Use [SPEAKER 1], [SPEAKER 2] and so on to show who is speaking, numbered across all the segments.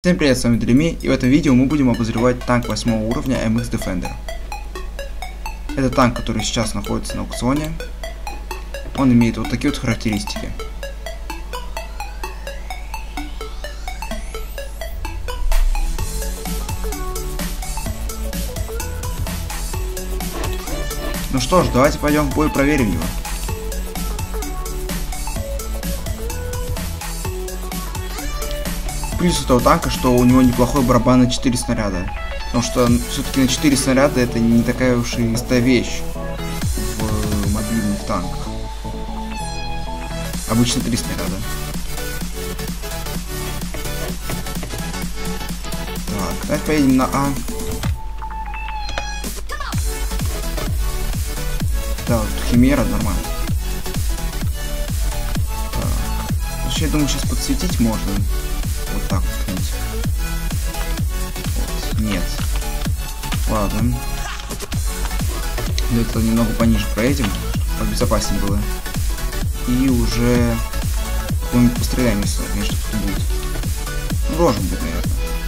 [SPEAKER 1] Всем привет, с вами Дреми, и в этом видео мы будем обозревать танк 8 уровня MX Defender. Это танк, который сейчас находится на аукционе. Он имеет вот такие вот характеристики. Ну что ж, давайте пойдем в бой и проверим его. Плюс этого танка, что у него неплохой барабан на 4 снаряда. Потому что все-таки на 4 снаряда это не такая уж и истая вещь в мобильных танках. Обычно 3 снаряда. Так, давайте поедем на А. Да, вот Химера нормально. Так. Вообще, я думаю, сейчас подсветить можно. Вот так вот. Вот. Нет. Ладно. Это немного пониже проедем, чтобы безопаснее было. И уже какой-нибудь постреляем, если, конечно, кто-то будет. Ну, должен быть, наверное.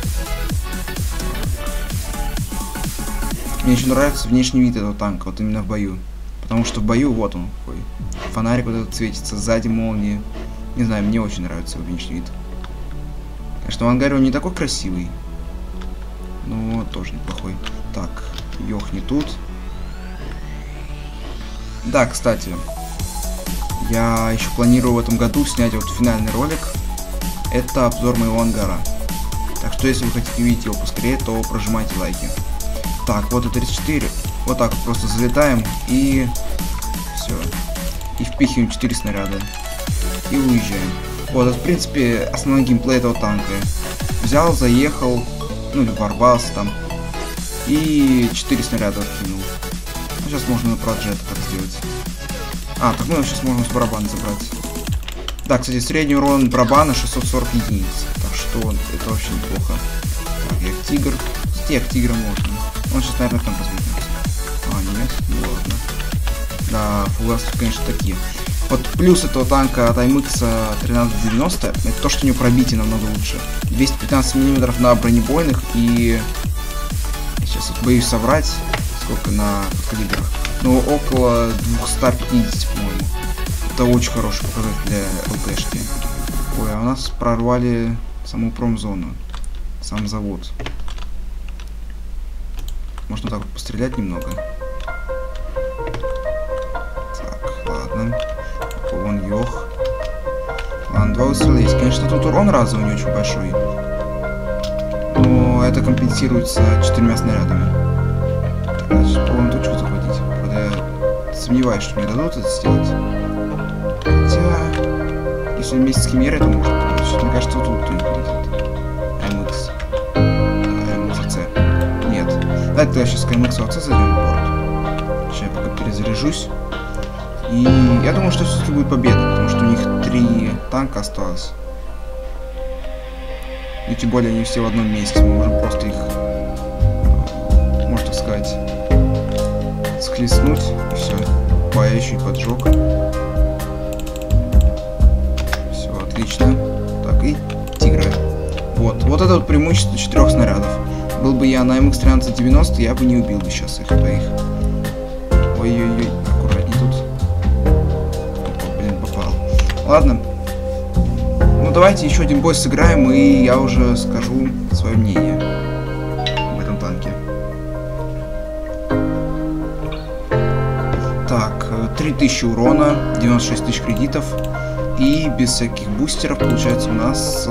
[SPEAKER 1] Мне еще нравится внешний вид этого танка, вот именно в бою. Потому что в бою, вот он какой. Фонарик вот этот светится, сзади молнии. Не знаю, мне очень нравится его внешний вид. Конечно, в ангаре он не такой красивый, но тоже неплохой. Так, Йох не тут. Да, кстати, я еще планирую в этом году снять вот финальный ролик. Это обзор моего ангара. Так что, если вы хотите видеть его поскорее, то прожимайте лайки. Так, вот и 34. Вот так вот просто залетаем и все. И впихиваем 4 снаряда. И уезжаем. Вот, это, в принципе, основной геймплей этого танка. Взял, заехал, ну или ворвался там, и 4 снаряда откинул. Ну, сейчас можно на проджета так сделать. А, так мы сейчас можем с барабана забрать. Да, кстати, средний урон барабана 640 единиц. Так что это вообще неплохо. Так, як тигр. Стек тигра можно. Он сейчас, наверное, там развернется. А, нет, ну ладно. Да, фугасы, конечно, такие. Вот плюс этого танка от IMX 1390, это то, что у него пробитие намного лучше. 215 мм на бронебойных и... Сейчас вот боюсь соврать, сколько на калибрах. Но около 250, по-моему. Это очень хороший показатель для ЛТшки. Ой, а у нас прорвали саму промзону. Сам завод. Можно так вот пострелять немного. Так, ладно. Вон Йох. Ладно, 2 выстрела есть. Конечно, тут урон разовый не очень большой. Но это компенсируется 4 снарядами. Так, сейчас попробуем точку захватить. Правда, я сомневаюсь, что мне дадут это сделать. Хотя, если вместе с Химерой, то может быть. Мне кажется, вот тут кто-нибудь летит. MX. MXC. Нет. Давайте я сейчас к MX АЦ зайдем в борт. Сейчас я пока перезаряжусь. И я думаю, что все-таки будет победа, потому что у них 3 танка осталось. И тем более они все в одном месте. Мы можем просто их, можно так сказать, схлестнуть. И все. Еще и поджог. Все, отлично. Так, и тигра. Вот это вот преимущество 4 снарядов. Был бы я на MX 1390, я бы не убил бы сейчас их двоих. Ой-ой-ой, аккуратней тут. Ладно. Ну давайте еще один бой сыграем, и я уже скажу свое мнение об этом танке. Так, 3000 урона, 96 тысяч кредитов. И без всяких бустеров получается у нас...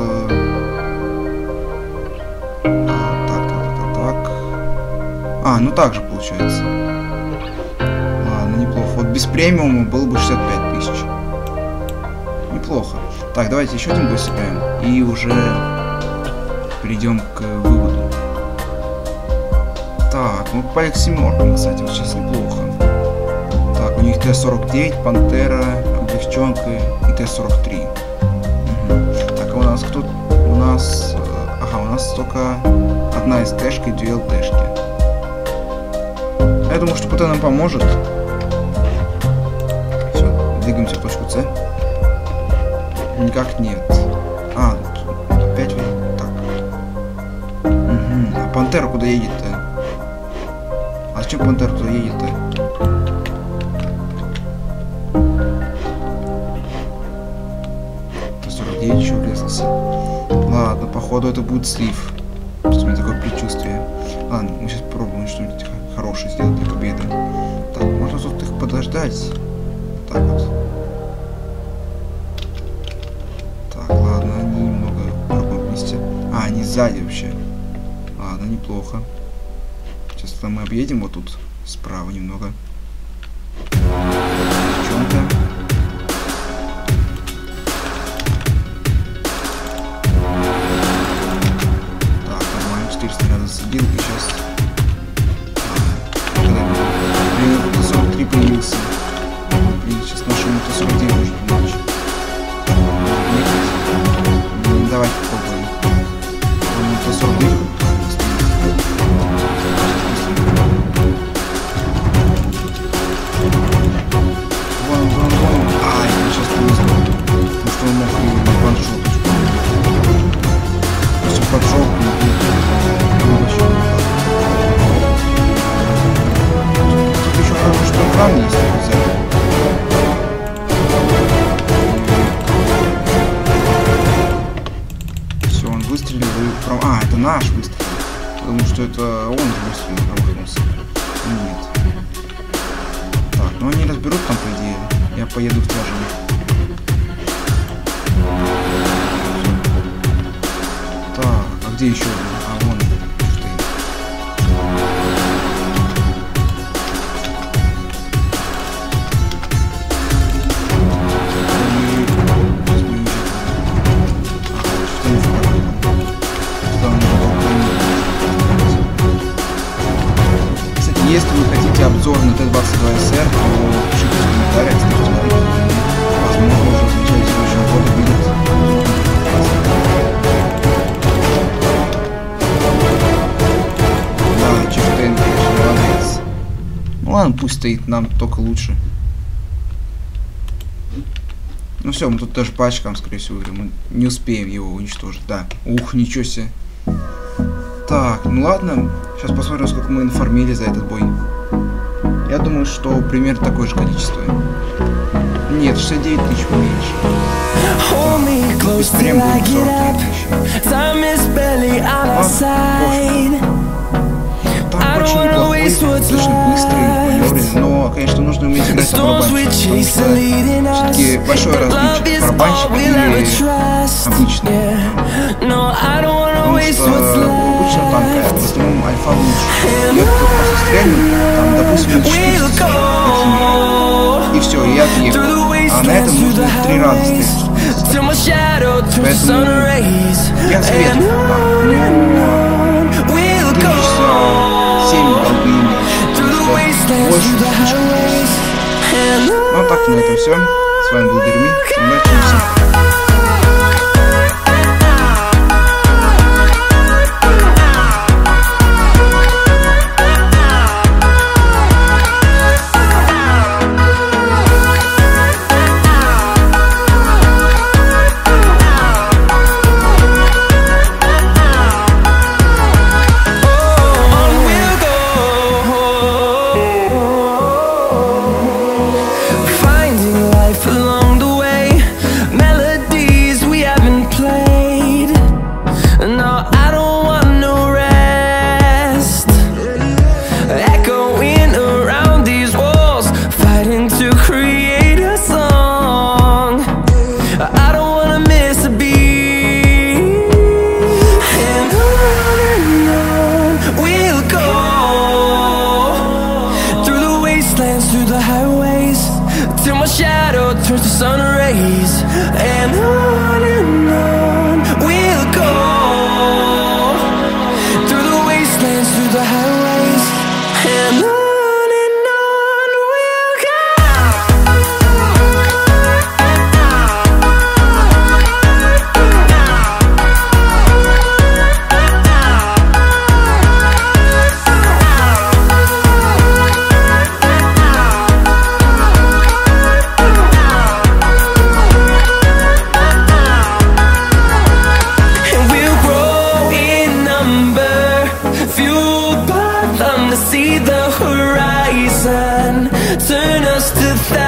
[SPEAKER 1] Так. А, ну так же получается. Ладно, неплохо. Вот без премиума было бы 65 тысяч. Неплохо. Так, давайте еще один бой сыграем. И уже перейдем к выводу. Так, мы попали к 7, кстати, вот сейчас неплохо. Так, у них Т-49, Пантера, Девчонка и Т-43. Угу. Так, а у нас кто? У нас... Ага, у нас только одна СТшка и 2 ЛТшки. Я думаю, что ПТ нам поможет. Все, двигаемся в точку С. Никак нет. А, опять так. А Пантера куда едет-то? А зачем Пантера туда едет-то? 49 еще врезался. Ладно, походу это будет слив. Сейчас у меня такое предчувствие. Ладно, мы сейчас попробуем что-нибудь хорошее сделать для победы. Так, можно тут их подождать. Так вот. Так, ладно, они немного в другом месте. А, они сзади вообще. Ладно, неплохо. Сейчас мы объедем вот тут справа немного. В чем-то. Так, нормально, 400 снаряда засадил, и сейчас... Блин, МТ-43 появился. Блин, сейчас нашу МТ-49 может помочь. Давайте попробуем. МТ-49. Ай, сейчас повезло. Потому что он мог и поджопить. Если поджоп, ну вообще не так. Тут еще хорошо, что экран есть, взяли. Все, он выстрелил и прав... А, это наш выстрел. Потому что это он же выстрелил, промахнулся. Нет. Так, ну они разберут там, по идее. Я поеду в тяжелый. Так, а где еще один? А, вон. Кстати, если вы хотите обзор на Т-22СР, то пишите в комментариях, ставьте лайки. Возможно, уже в начале следующего года будет. Да, Чифтейн, конечно, молодец. Ну ладно, пусть стоит, нам только лучше. Ну все, мы тут даже по очкам, скорее всего, мы не успеем его уничтожить. Да. Ух, ничего себе. Так, ну ладно. Сейчас посмотрим, сколько мы информили за этот бой. Я думаю, что примерно такое же количество. Нет, 69 тысяч меньше. Быстрее будет 43 тысячи. Там очень неплохой, достаточно быстрый, маневренный, но, конечно, нужно уметь играть на барабанщике, потому что все-таки большое различие барабанщик или обычный. Потому что обычно танка, в основном альфа лучше. Я тут просто стрельну, там, допустим, 400 и все, и отъехал. А на этом нужно 3 раза стрелять. Поэтому я советую, да, 7 долбы иметь, больше слишком. Ну а так, на этом все. С вами был Дерми. Удачи всем.
[SPEAKER 2] Along the way, melody see the horizon, turn us to thousands.